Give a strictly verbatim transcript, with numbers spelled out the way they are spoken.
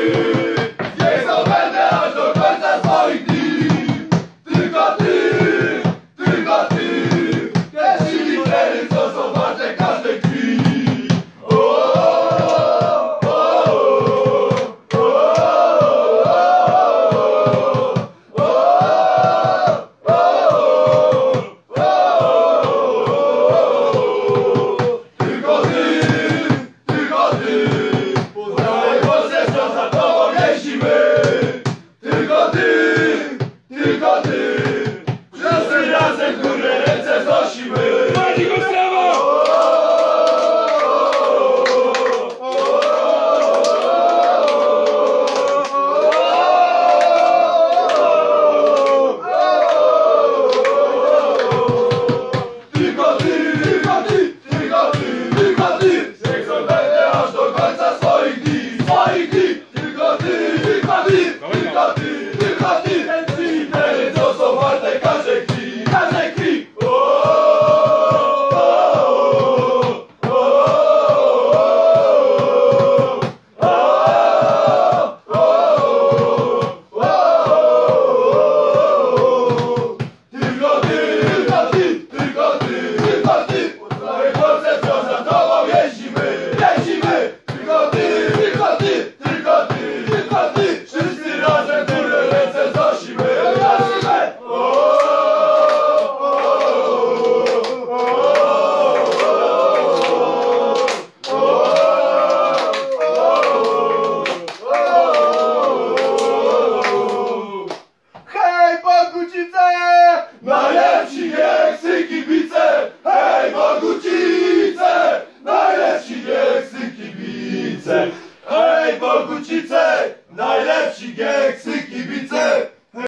Niech zdobędę aż do końca swoich dni. Tylko ty, tylko ty, te trzy litery, co są warte każdej chwili. O, o, o, o, o, o, tylko ty, tylko ty, po całej Polsce wciąż za tobą jeździmy. Tylko ty, tylko ty, wszyscy razem w górę ręce wznosimy. Bardziej go prawo! Tylko ty, tylko ty, tylko ty, tylko ty, niech zdobędę aż do końca swoich dni, swoich dni. Tylko ty, tylko ty, tylko ty, tylko ty, te trzy litery, co są warte każdej chwili, każdej chwili. O, o, o, o, o, o. Tylko ty, tylko ty, tylko ty, tylko ty, po całej Polsce wciąż za tobą jeździmy, jeździmy. Tylko ty, tylko ty, tylko ty, tylko ty, wszyscy razem w górę ręce wznosimy, wznosimy. O, o, o, o, o. Hej, Bogucice! Najlepsi nieksy kibice! Hej, Bogucice! Najlepsi nieksy kibice! Hej, Bogucice! Najlepsi nieksy kibice!